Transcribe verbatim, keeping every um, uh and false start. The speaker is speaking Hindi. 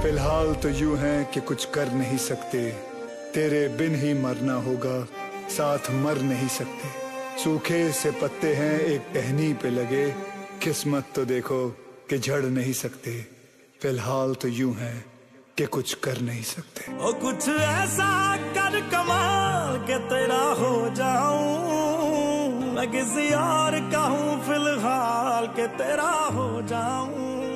फिलहाल तो यूं है कि कुछ कर नहीं सकते, तेरे बिन ही मरना होगा, साथ मर नहीं सकते। सूखे से पत्ते हैं एक टहनी पे लगे, किस्मत तो देखो कि झड़ नहीं सकते। फिलहाल तो यूं है कि कुछ कर नहीं सकते। ओ कुछ ऐसा कर कमाल के तेरा हो जाऊं, मैं किसी और का हूं फिलहाल के तेरा हो जाऊं।